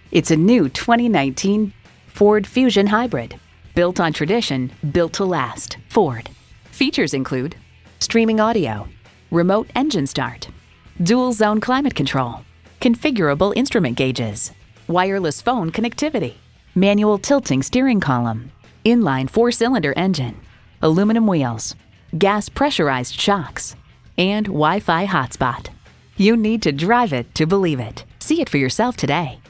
It's a new 2019 Ford Fusion Hybrid. Built on tradition, built to last. Ford. Features include streaming audio, remote engine start, dual zone climate control, configurable instrument gauges, wireless phone connectivity, manual tilting steering column, inline 4-cylinder engine, aluminum wheels, gas pressurized shocks, and Wi-Fi hotspot. You need to drive it to believe it. See it for yourself today.